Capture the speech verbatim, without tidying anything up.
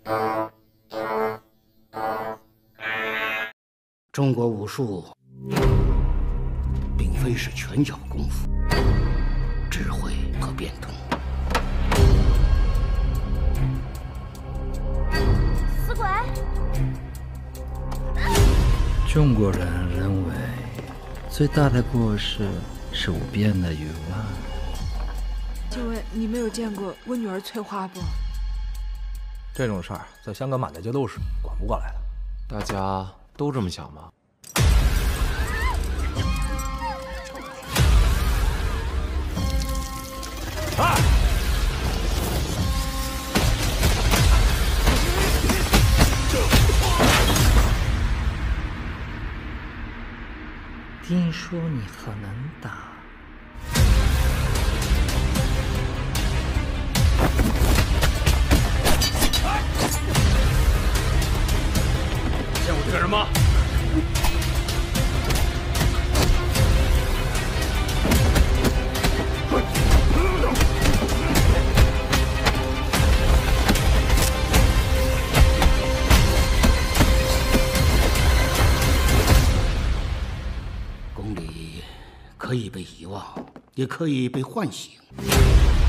中国武术并非是拳脚功夫，智慧和变通。 死鬼！ 中国人认为最大的故事是无边的欲望。 请问你没有见过我女儿翠花不？ 这种事儿在香港满大街都是，管不过来的。 大家都这么想吗？ 啊！ 听说你很能打。 见过这个人吗？ 公理可以被遗忘，也可以被唤醒。